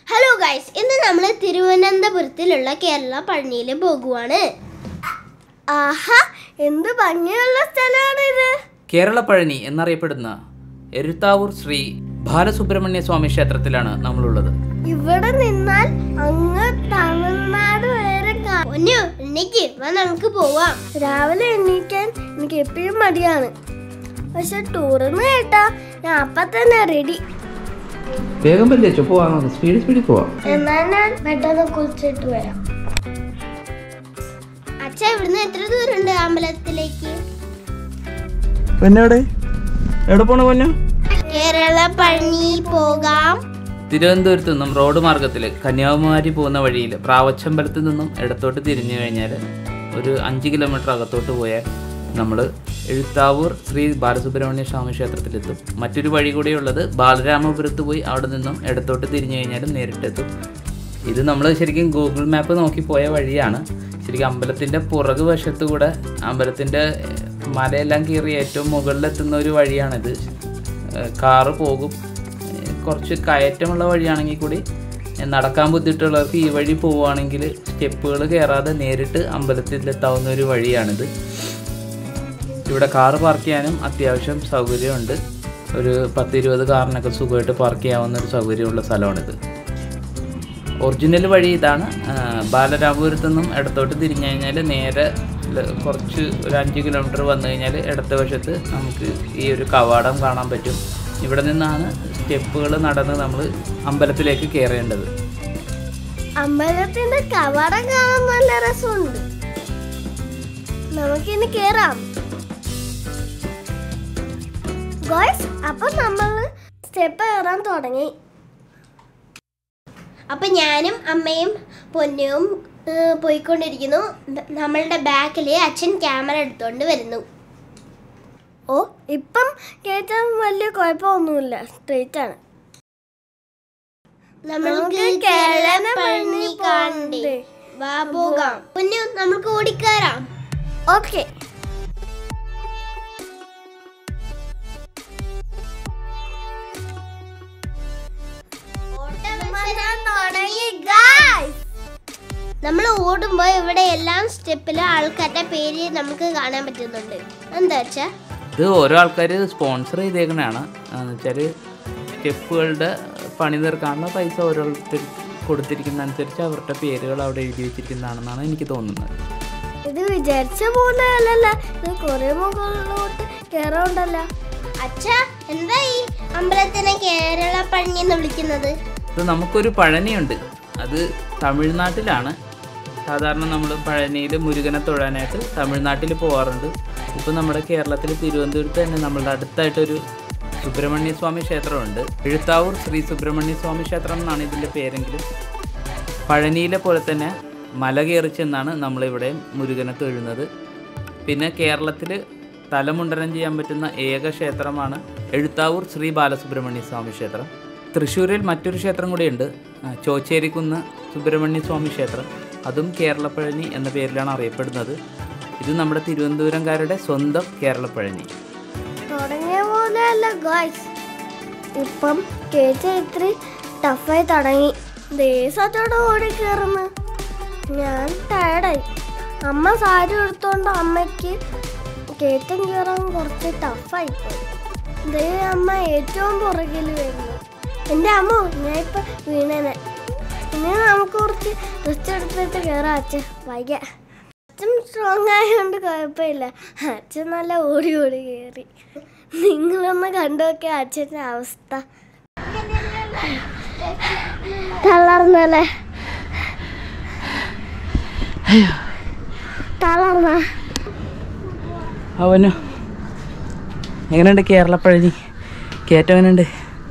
Hello guys, ഇന്ന് നമ്മൾ തിരുവനന്തപുരത്തിലുള്ള കേരള പഴനിയിൽ പോകുവാണ്. ആഹാ, എന്ത് ഭംഗിയുള്ള സ്ഥലമാണ് ഇത്. കേരള പഴനി എന്നറിയപ്പെടുന്ന എഴുത്താവൂർ ശ്രീ ബാലസുബ്രഹ്മണ്യ സ്വാമി ക്ഷേത്രത്തിലാണ് നമ്മളുള്ളത്. ഇവിടെ നിന്നാൽ അങ്ങ് തമിഴ്നാട് വരെ നമുക്ക് പോവാം. രാവിലെ എണീക്കാൻ എനിക്ക് എപ്പോഴും മടിയാണ്, പക്ഷെ ടൂറിന്ന് കേട്ടാ ഞാൻ അപ്പൊ തന്നെ റെഡി. വേഗം പോവാം, സ്പീഡിൽ പോവാം. എന്നാൽ ഞാൻ പെട്ടെന്ന് കുളിച്ചിട്ട് വരാം. അച്ഛ, ഇവിടുന്ന് എത്ര ദൂരമുണ്ട് അമ്പലത്തിലേക്ക്? എവിടെ പോണ പൊന്നു? കേരള പഴനി പോകാം. തിരുവനന്തപുരത്ത് നിന്നും റോഡ് മാർഗത്തിൽ കന്യാകുമാരി പോകുന്ന വഴിയിൽ പ്രാവച്ചമ്പലത്തിൽ നിന്നും ഇടത്തോട്ട് തിരിഞ്ഞു കഴിഞ്ഞാൽ ഒരു 5 കിലോമീറ്റർ അകത്തോട്ട് പോയാൽ നമ്മൾ എഴുത്താവൂർ ശ്രീ ബാലസുബ്രഹ്മണ്യ സ്വാമി ക്ഷേത്രത്തിലെത്തും. മറ്റൊരു വഴി കൂടിയുള്ളത് ബാലരാമപുരത്ത് പോയി അവിടെ നിന്നും ഇടത്തോട്ട് തിരിഞ്ഞു കഴിഞ്ഞാലും നേരിട്ടെത്തും. ഇത് നമ്മൾ ശരിക്കും ഗൂഗിൾ മാപ്പ് നോക്കി പോയ വഴിയാണ്. ശരിക്കും അമ്പലത്തിൻ്റെ പുറകു വശത്തു കൂടെ അമ്പലത്തിൻ്റെ മലയെല്ലാം കയറി ഏറ്റവും മുകളിലെത്തുന്ന ഒരു വഴിയാണിത്. കാറ് പോകും. കുറച്ച് കയറ്റമുള്ള വഴിയാണെങ്കിൽ കൂടി നടക്കാൻ ബുദ്ധിമുട്ടുള്ളവർക്ക് ഈ വഴി പോവുകയാണെങ്കിൽ സ്റ്റെപ്പുകൾ കയറാതെ നേരിട്ട് അമ്പലത്തിലെത്താവുന്ന ഒരു വഴിയാണിത്. ഇവിടെ കാറ് പാർക്ക് ചെയ്യാനും അത്യാവശ്യം സൗകര്യമുണ്ട്. ഒരു 10-20 കാറിനൊക്കെ സുഖമായിട്ട് പാർക്ക് ചെയ്യാവുന്ന ഒരു സൗകര്യമുള്ള സ്ഥലമാണിത്. ഒറിജിനൽ വഴി ഇതാണ്. ബാലരാമപുരത്തു നിന്നും ഇടത്തോട്ട് തിരിഞ്ഞു കഴിഞ്ഞാൽ നേരെ കുറച്ച് ഒരു 5 കിലോമീറ്റർ വന്നു കഴിഞ്ഞാൽ ഇടത്ത വശത്ത് നമുക്ക് ഈ ഒരു കവാടം കാണാൻ പറ്റും. ഇവിടെ നിന്നാണ് സ്റ്റെപ്പുകൾ നടന്ന് നമ്മൾ അമ്പലത്തിലേക്ക് കയറേണ്ടത്. അമ്പലത്തിന്റെ കവാടം കാണാൻ നല്ല രസമുണ്ട്. നമുക്കിനി കേറാം. ഗോയ്സ്, അപ്പൊ നമ്മൾ സ്റ്റെപ്പ് കയറാൻ തുടങ്ങി. അപ്പൊ ഞാനും അമ്മയും പൊന്നും പോയിക്കൊണ്ടിരിക്കുന്നു. നമ്മളുടെ ബാക്കിൽ അച്ഛൻ ക്യാമറ എടുത്തോണ്ട് വരുന്നു. ഓ, ഇപ്പം കേട്ടാൻ വലിയ കുഴപ്പമൊന്നുമില്ല, സ്ട്രെയിറ്റ് ആണ്. നമുക്ക് കേരള പഴനി കാണണ്ടേ? വാ പോകാം. പൊന്നു, നമുക്ക് ഓടിക്കയറാം. ഓക്കെ. നമ്മൾ ഓടുമ്പോൾ ഇവിടെ എല്ലാം സ്റ്റെപ്പില് ആൾക്കാരുടെ പേര് നമുക്ക് കാണാൻ പറ്റുന്നുണ്ട്. എന്താ വെച്ചാ ഇത് ഓരോ ആൾക്കാർ സ്പോൺസർ ചെയ്തേക്കണതാണ്. എന്നുവെച്ചാൽ സ്റ്റെപ്പുകളുടെ പണി തീർക്കാനുള്ള പൈസ ഓരോരുത്തർ കൊടുത്തിരിക്കുന്ന അനുസരിച്ച് അവരുടെ പേരുകൾ അവിടെ എഴുതി വെച്ചിരിക്കുന്നതാണെന്നാണ് എനിക്ക് തോന്നുന്നത്. ഇത് വിചാരിച്ച പോലെ അല്ലല്ല, ഇത് കുറെ മുകളിലോട്ട് കേറുണ്ടല്ല. അച്ഛാ, എന്താ ഈ അമ്പലത്തിനെ കേരള പഴനി എന്ന് വിളിക്കുന്നത്? ഇത് നമുക്കൊരു പഴനിയുണ്ട്, അത് തമിഴ്നാട്ടിലാണ്. സാധാരണ നമ്മൾ പഴനിയിൽ മുരുകനെ തൊഴാനായിട്ട് തമിഴ്നാട്ടിൽ പോകാറുണ്ട്. ഇപ്പോൾ നമ്മുടെ കേരളത്തിൽ തിരുവനന്തപുരത്ത് തന്നെ നമ്മളുടെ അടുത്തായിട്ടൊരു സുബ്രഹ്മണ്യ സ്വാമി ക്ഷേത്രമുണ്ട്. എഴുത്താവൂർ ശ്രീ സുബ്രഹ്മണ്യ സ്വാമി ക്ഷേത്രം എന്നാണ് ഇതിൻ്റെ പേരെങ്കിലും പഴനിയിലെ പോലെ തന്നെ മല കയറി ചെന്നാണ് നമ്മളിവിടെ മുരുകനെ തൊഴുന്നത്. പിന്നെ കേരളത്തിൽ തലമുണ്ടനം ചെയ്യാൻ പറ്റുന്ന ഏക ക്ഷേത്രമാണ് എഴുത്താവൂർ ശ്രീ ബാലസുബ്രഹ്മണ്യ സ്വാമി ക്ഷേത്രം. തൃശ്ശൂരിൽ മറ്റൊരു ക്ഷേത്രം കൂടിയുണ്ട്, ചോച്ചേരിക്കുന്ന് സുബ്രഹ്മണ്യ സ്വാമി ക്ഷേത്രം. അതും കേരളപ്പഴനി എന്ന പേരിലാണ് അറിയപ്പെടുന്നത്. ഇത് നമ്മുടെ തിരുവനന്തപുരംകാരുടെ സ്വന്തം കേരളപ്പഴനി. തുടങ്ങിയ പോലെയല്ല ഗോയ്സ്, ഇപ്പം കേട്ട് ഇത്തിരി ടഫായി തുടങ്ങി. ദേശത്തോടെ ഓടി കയറുന്നു. ഞാൻ ടയർഡായി. അമ്മ സാരി എടുത്തോണ്ട് അമ്മയ്ക്ക് കയറ്റം കയറാൻ കുറച്ച് ടഫായി പോയി. ദേ, അമ്മ ഏറ്റവും പുറകിൽ വരുന്നു. എൻ്റെ അമ്മ, ഞാൻ ഇപ്പം വീണേനെ. ഇനി നമുക്ക് കുറച്ച് റെസ്റ്റ് എടുത്തിട്ട് കയറാം. അച്ഛൻ വൈകാ. അച്ഛൻ സ്ട്രോങ് ആയതുകൊണ്ട് കുഴപ്പമില്ല. അച്ഛൻ നല്ല ഓടി ഓടി കയറി. നിങ്ങളൊന്ന് കണ്ടുനോക്കിയ അച്ഛൻ്റെ അവസ്ഥ. തളർന്നല്ലേ? തളർന്ന അവനോ എങ്ങനെയുണ്ട് കേരളപ്പഴനി കയറ്റം? എങ്ങനെയുണ്ട്?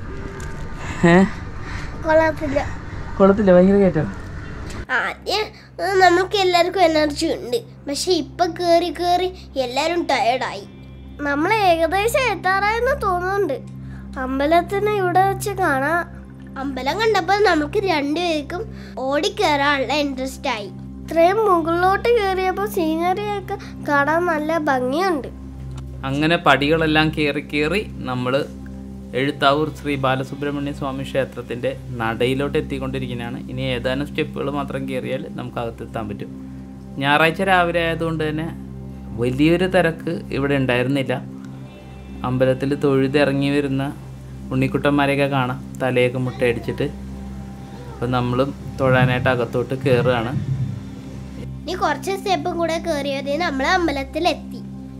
കൊള്ളത്തില്ല, ഭയങ്കര കയറ്റം. ആദ്യം നമുക്ക് എല്ലാവർക്കും എനർജി ഉണ്ട്, പക്ഷെ ഇപ്പൊ കേറി കേറി എല്ലാരും ടയർഡായി. നമ്മൾ ഏകദേശം എത്താറായെന്ന് തോന്നുന്നുണ്ട്. അമ്പലത്തിന് ഇവിടെ വെച്ച് കാണാം. അമ്പലം കണ്ടപ്പോൾ നമുക്ക് രണ്ടുപേർക്കും ഓടിക്കേറാനുള്ള ഇൻട്രസ്റ്റ് ആയി. ഇത്രയും മുകളിലോട്ട് കയറിയപ്പോൾ സീനറിയൊക്കെ കാണാൻ നല്ല ഭംഗിയുണ്ട്. അങ്ങനെ പടികളെല്ലാം കയറി കയറി നമ്മൾ എഴുത്താവൂർ ശ്രീ ബാലസുബ്രഹ്മണ്യ സ്വാമി ക്ഷേത്രത്തിൻ്റെ നടയിലോട്ട് എത്തിക്കൊണ്ടിരിക്കുന്നതാണ്. ഇനി ഏതാനും സ്റ്റെപ്പുകൾ മാത്രം കയറിയാൽ നമുക്ക് അകത്തെത്താൻ പറ്റും. ഞായറാഴ്ച രാവിലെ ആയതുകൊണ്ട് തന്നെ വലിയൊരു തിരക്ക് ഇവിടെ ഉണ്ടായിരുന്നില്ല. അമ്പലത്തിൽ തൊഴുതിറങ്ങി വരുന്ന ഉണ്ണിക്കുട്ടന്മാരെയൊക്കെ കാണാം, തലയൊക്കെ മുട്ടയടിച്ചിട്ട്. അപ്പം നമ്മളും തൊഴാനായിട്ട് അകത്തോട്ട് കയറുകയാണ്. ഇനി കുറച്ച് സ്റ്റെപ്പും കൂടെ കയറിയത് നമ്മൾ അമ്പലത്തിലെത്തി.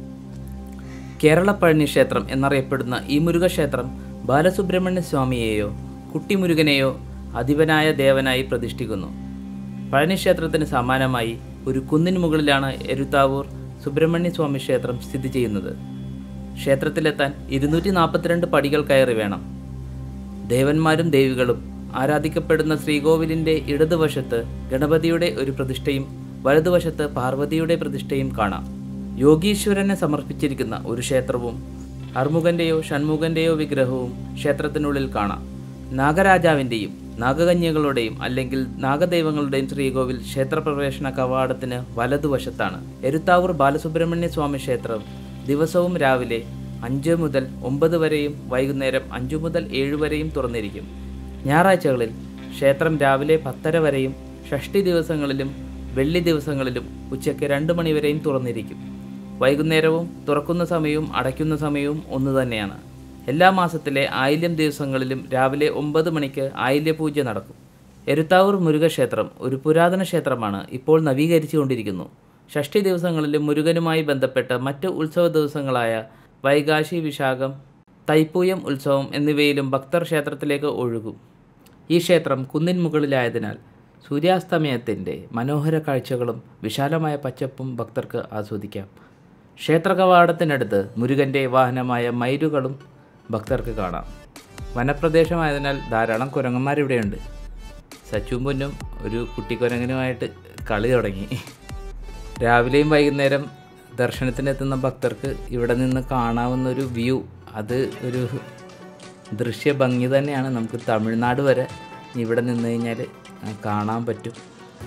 കേരള പഴനി ക്ഷേത്രം എന്നറിയപ്പെടുന്ന ഈ മുരുകക്ഷേത്രം ബാലസുബ്രഹ്മണ്യ സ്വാമിയെയോ കുട്ടിമുരുകനെയോ അധിപനായ ദേവനായി പ്രതിഷ്ഠിക്കുന്നു. പഴനി ക്ഷേത്രത്തിന് സമാനമായി ഒരു കുന്നിന് മുകളിലാണ് എരുത്താവൂർ സുബ്രഹ്മണ്യ സ്വാമി ക്ഷേത്രം സ്ഥിതി ചെയ്യുന്നത്. ക്ഷേത്രത്തിലെത്താൻ 242 പടികൾ കയറി വേണം. ദേവന്മാരും ദേവികളും ആരാധിക്കപ്പെടുന്ന ശ്രീകോവിലിൻ്റെ ഇടതുവശത്ത് ഗണപതിയുടെ ഒരു പ്രതിഷ്ഠയും വലതുവശത്ത് പാർവതിയുടെ പ്രതിഷ്ഠയും കാണാം. യോഗീശ്വരനെ സമർപ്പിച്ചിരിക്കുന്ന ഒരു ക്ഷേത്രവും അർമുഖൻ്റെയോ ഷൺമുഖൻ്റെയോ വിഗ്രഹവും ക്ഷേത്രത്തിനുള്ളിൽ കാണാം. നാഗരാജാവിൻ്റെയും നാഗകന്യകളുടെയും അല്ലെങ്കിൽ നാഗദൈവങ്ങളുടെയും ശ്രീകോവിൽ ക്ഷേത്രപ്രവേശന കവാടത്തിന് വലതുവശത്താണ്. എരുത്താവൂർ ബാലസുബ്രഹ്മണ്യ സ്വാമി ക്ഷേത്രം ദിവസവും രാവിലെ 5 മുതൽ 9 വരെയും വൈകുന്നേരം 5 മുതൽ 7 വരെയും തുറന്നിരിക്കും. ഞായറാഴ്ചകളിൽ ക്ഷേത്രം രാവിലെ 10:30 വരെയും ഷഷ്ഠി ദിവസങ്ങളിലും വെള്ളി ദിവസങ്ങളിലും ഉച്ചയ്ക്ക് 2 മണി വരെയും തുറന്നിരിക്കും. വൈകുന്നേരവും തുറക്കുന്ന സമയവും അടയ്ക്കുന്ന സമയവും ഒന്നു തന്നെയാണ്. എല്ലാ മാസത്തിലെ ആയില്യം ദിവസങ്ങളിലും രാവിലെ 9 മണിക്ക് ആയില്യപൂജ നടക്കും. എരുത്താവൂർ മുരുകക്ഷേത്രം ഒരു പുരാതന ക്ഷേത്രമാണ്. ഇപ്പോൾ നവീകരിച്ചു കൊണ്ടിരിക്കുന്നു. ഷഷ്ഠി ദിവസങ്ങളിലും മുരുകനുമായി ബന്ധപ്പെട്ട് മറ്റ് ഉത്സവ ദിവസങ്ങളായ വൈകാശി വിശാഖം, തൈപ്പൂയം ഉത്സവം എന്നിവയിലും ഭക്തർ ക്ഷേത്രത്തിലേക്ക് ഒഴുകും. ഈ ക്ഷേത്രം കുന്നിൻ മുകളിലായതിനാൽ സൂര്യാസ്തമയത്തിൻ്റെ മനോഹര കാഴ്ചകളും വിശാലമായ പച്ചപ്പും ഭക്തർക്ക് ആസ്വദിക്കാം. ക്ഷേത്ര കവാടത്തിനടുത്ത് മുരുകൻ്റെ വാഹനമായ മയിലുകളും ഭക്തർക്ക് കാണാം. വനപ്രദേശമായതിനാൽ ധാരാളം കുരങ്ങന്മാരിവിടെയുണ്ട്. സച്ചും പൊന്നും ഒരു കുട്ടിക്കുരങ്ങനുമായിട്ട് കളി തുടങ്ങി. രാവിലെയും വൈകുന്നേരം ദർശനത്തിനെത്തുന്ന ഭക്തർക്ക് ഇവിടെ നിന്ന് കാണാവുന്നൊരു വ്യൂ, അത് ഒരു ദൃശ്യഭംഗി തന്നെയാണ്. നമുക്ക് തമിഴ്നാട് വരെ ഇവിടെ നിന്ന് കഴിഞ്ഞാൽ കാണാൻ പറ്റും.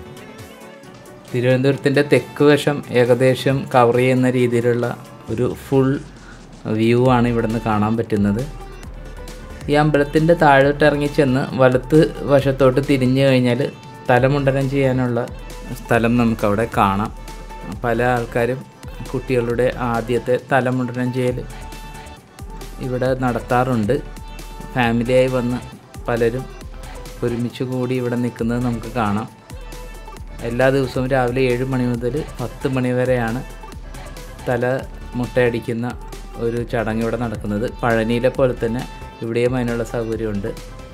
തിരുവനന്തപുരത്തിൻ്റെ തെക്ക് വശം ഏകദേശം കവർ ചെയ്യുന്ന രീതിയിലുള്ള ഒരു ഫുൾ വ്യൂ ആണ് ഇവിടെ നിന്ന് കാണാൻ പറ്റുന്നത്. ഈ അമ്പലത്തിൻ്റെ താഴോട്ട് ഇറങ്ങി ചെന്ന് വലത്ത് വശത്തോട്ട് തിരിഞ്ഞു കഴിഞ്ഞാൽ തലമുണ്ടനം ചെയ്യാനുള്ള സ്ഥലം നമുക്കവിടെ കാണാം. പല ആൾക്കാരും കുട്ടികളുടെ ആദ്യത്തെ തലമുണ്ടനം ചെയ്യൽ ഇവിടെ നടത്താറുണ്ട്. ഫാമിലിയായി വന്ന് പലരും ഒരുമിച്ച് കൂടി ഇവിടെ നിൽക്കുന്നത് നമുക്ക് കാണാം. എല്ലാ ദിവസവും രാവിലെ 7 മണി മുതൽ 10 മണി വരെയാണ് തല മുട്ടയടിക്കുന്ന ഒരു ചടങ്ങ് ഇവിടെ നടക്കുന്നത്. പഴനിയിലെ പോലെ തന്നെ ഇവിടെയും അതിനുള്ള സൗകര്യമുണ്ട്.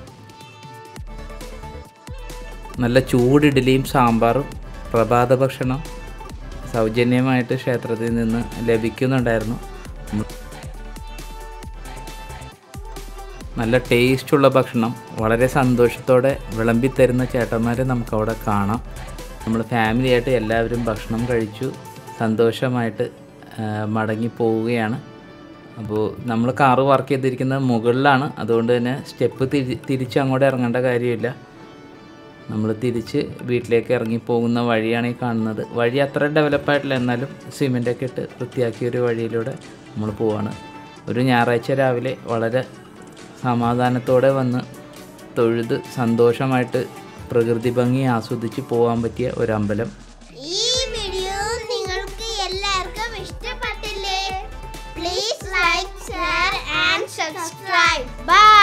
നല്ല ചൂടിഡലിയും സാമ്പാറും പ്രഭാത ഭക്ഷണം സൗജന്യമായിട്ട് ക്ഷേത്രത്തിൽ നിന്ന് ലഭിക്കുന്നുണ്ടായിരുന്നു. നല്ല ടേസ്റ്റുള്ള ഭക്ഷണം വളരെ സന്തോഷത്തോടെ വിളമ്പിത്തരുന്ന ചേട്ടന്മാരെ നമുക്കവിടെ കാണാം. നമ്മൾ ഫാമിലിയായിട്ട് എല്ലാവരും ഭക്ഷണം കഴിച്ചു സന്തോഷമായിട്ട് മടങ്ങി പോവുകയാണ്. അപ്പോൾ നമ്മൾ കാറ് വർക്ക് ചെയ്തിരിക്കുന്നത് മുകളിലാണ്, അതുകൊണ്ട് തന്നെ സ്റ്റെപ്പ് തിരിച്ച് അങ്ങോട്ട് ഇറങ്ങേണ്ട കാര്യമില്ല. നമ്മൾ തിരിച്ച് വീട്ടിലേക്ക് ഇറങ്ങി പോകുന്ന വഴിയാണ് ഈ കാണുന്നത്. വഴി അത്ര ഡെവലപ്പായിട്ടില്ല, എന്നാലും സിമെൻ്റൊക്കെ ഇട്ട് വൃത്തിയാക്കിയൊരു വഴിയിലൂടെ നമ്മൾ പോവാണ്. ഒരു ഞായറാഴ്ച രാവിലെ വളരെ സമാധാനത്തോടെ വന്ന് തൊഴുത് സന്തോഷമായിട്ട് പ്രകൃതി ഭംഗി ആസ്വദിച്ച് പോകാൻ പറ്റിയ ഒരമ്പലം. ഈ വീഡിയോ നിങ്ങൾക്ക് എല്ലാവർക്കും ഇഷ്ടപ്പെട്ടില്ലേ? Please like, share and subscribe. By.